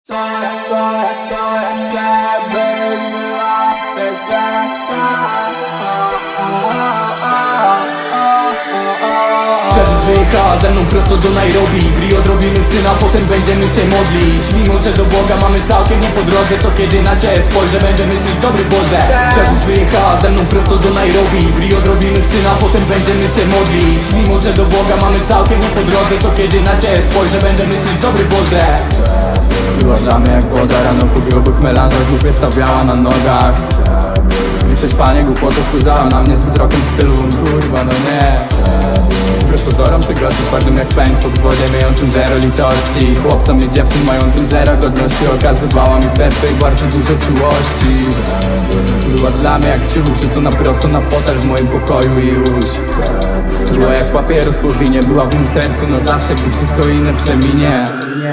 Travis wyjechała ze mną prosto do Nairobi. W Rio zrobimy syna, potem będziemy się modlić. Mimo że do Boga mamy całkiem nie po drodze, to kiedy na Ciebie spojrzę, będę myśleć dobry Boże. Travis wyjechała ze mną prosto do Nairobi. W Rio zrobimy syna, potem będziemy się modlić. Mimo że do Boga mamy całkiem nie po drodze, to kiedy na Ciebie spojrzę, będę myśleć dobry Boże. Była dla mnie jak woda, rano po grubych melanżach znów mnie stawiała na nogach. Gdy ktoś Panie głupotę spojrzała na mnie z wzrokiem w stylu kurwa no nie. Wbrew pozorom ty gościu twardym jak pędź po wzwodzie mającym zero litości. Chłopcom i dziewczyn mającym zero godności okazywała mi serce i bardzo dużo czułości. Była dla mnie jak ciuch, rzucona prosto na fotel w moim pokoju i już. Była jak papieros po winie, była w mym sercu na zawsze, gdy wszystko inne przeminie.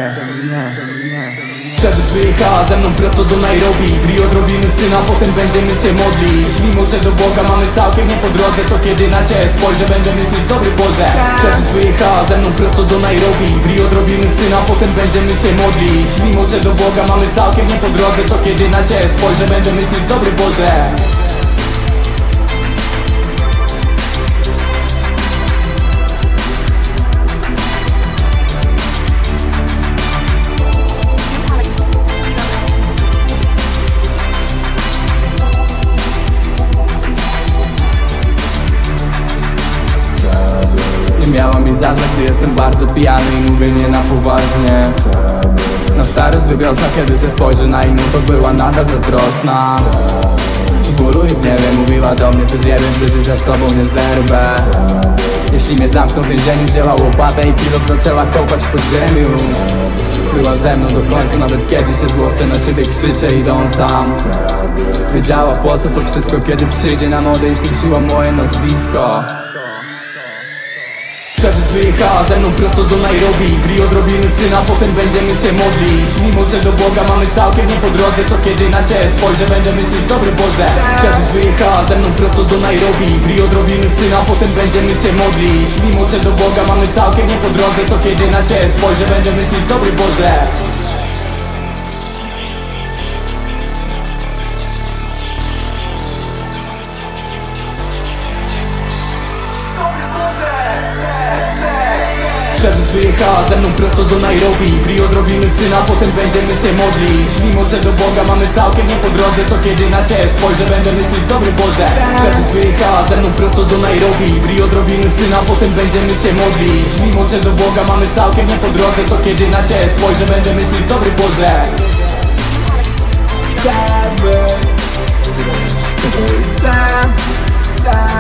Travis wyjechała ze mną prosto do Nairobi. W Rio zrobimy syna, potem będziemy się modlić. Mimo że do Boga mamy całkiem nie po drodze, to kiedy na Ciebie spojrzę, będę myśleć dobry Boże. Travis wyjechała ze mną prosto do Nairobi. W Rio zrobimy syna, potem będziemy się modlić. Mimo że do Boga mamy całkiem nie po drodze, to kiedy na Ciebie spojrzę, będę myśleć dobry Boże. Miała mi zaznać, gdy jestem bardzo pijany i mówię nie na poważnie. Na starość wywiozna, kiedy się spojrzy na inną, to była nadal zazdrosna. W bólu i w gniewie mówiła do mnie, ty zjebiem, przecież ja z tobą nie zerwę. Jeśli mnie zamkną w więzieniu, wzięła łopatę i pilot zaczęła kopać w podziemiu. Była ze mną do końca, nawet kiedy się złoszczę na ciebie krzyczę idąc tam. Wiedziała po co to wszystko, kiedy przyjdzie nam odejść, liczyła moje nazwisko. Travis wyjechała ze mną prosto do Nairobi. W Rio zrobimy syna, potem będziemy się modlić. Mimo że do Boga mamy całkiem nie po drodze, to kiedy na Ciebie spojrzę, będę myśleć dobry Boże. Travis wyjechała ze mną prosto do Nairobi. W Rio zrobimy syna, potem będziemy się modlić. Mimo że do Boga mamy całkiem nie po drodze, to kiedy na Ciebie spojrzę, będę myśleć dobry Boże. Travis wyjechała ze mną prosto do Nairobi. W Rio zrobimy syna, potem będziemy się modlić. Mimo że do Boga mamy całkiem nie po drodze, to kiedy na Ciebie spojrzę, będę myśleć dobry Boże. Travis wyjechała ze mną prosto do Nairobi. W Rio zrobimy syna, potem będziemy się modlić. Mimo że do Boga mamy całkiem nie po drodze, to kiedy na Ciebie spojrzę, będę myśleć dobry Boże. Travis,